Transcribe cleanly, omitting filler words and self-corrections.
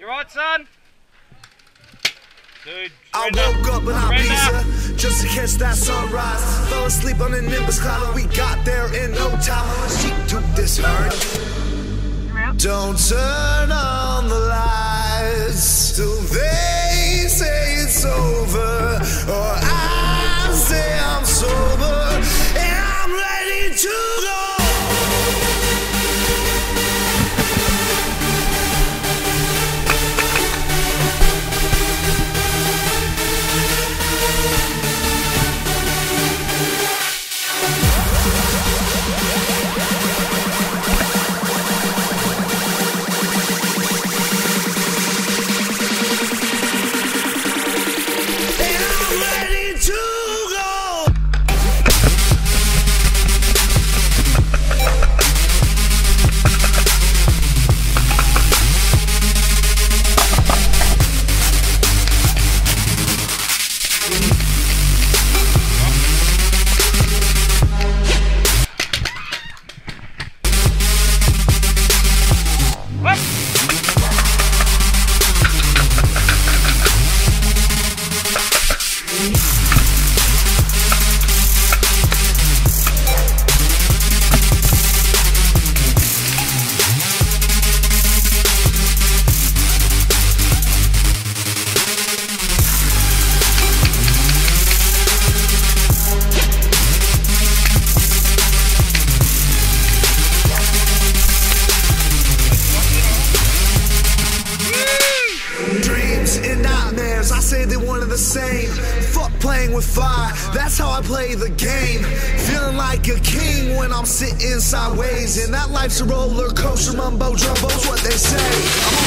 You right, son? Dude, I woke up in Ibiza just to catch that sunrise. Fell asleep on the Nimbus cloud and we got there in no time. She do this hurt. Don't turn on the lights till they say it's over, or I say I'm sober and I'm ready to go. I say they one and the same. Fuck playing with fire, that's how I play the game. Feeling like a king when I'm sitting sideways, and that life's a roller coaster, mumbo jumbo's what they say.